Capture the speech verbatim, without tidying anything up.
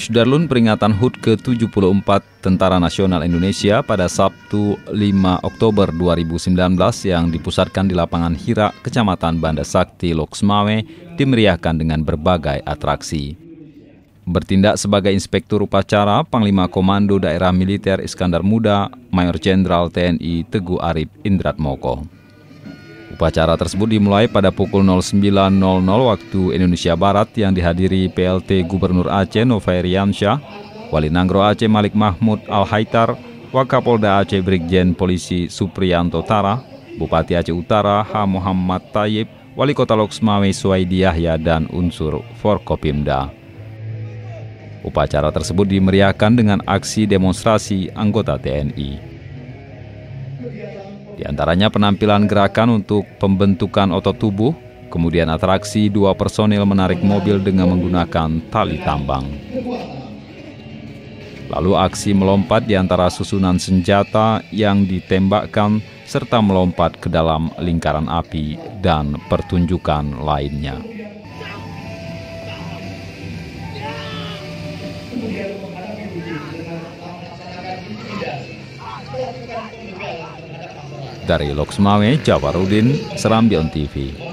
Sudarlun, peringatan H U T ke tujuh puluh empat Tentara Nasional Indonesia pada Sabtu lima Oktober dua ribu sembilan belas yang dipusatkan di lapangan Hira, Kecamatan Banda Sakti, Loksmawe, dimeriahkan dengan berbagai atraksi. Bertindak sebagai inspektur upacara, Panglima Komando Daerah Militer Iskandar Muda, Mayor Jenderal T N I Teguh Arif Indratmoko. Upacara tersebut dimulai pada pukul sembilan waktu Indonesia Barat yang dihadiri P L T Gubernur Aceh Novairiansyah, Wali Nanggro Aceh Malik Mahmud Al-Haitar, Wakapolda Aceh Brigjen Polisi Supriyanto Tara, Bupati Aceh Utara H. Muhammad Tayyib, Wali Kota Loksmawe Suwaidi Yahya, dan unsur Forkopimda. Upacara tersebut dimeriahkan dengan aksi demonstrasi anggota T N I. Di antaranya penampilan gerakan untuk pembentukan otot tubuh, kemudian atraksi dua personil menarik mobil dengan menggunakan tali tambang. Lalu aksi melompat di antara susunan senjata yang ditembakkan serta melompat ke dalam lingkaran api dan pertunjukan lainnya. Dari Loksmawe, Jafarudin, Serambi On T V.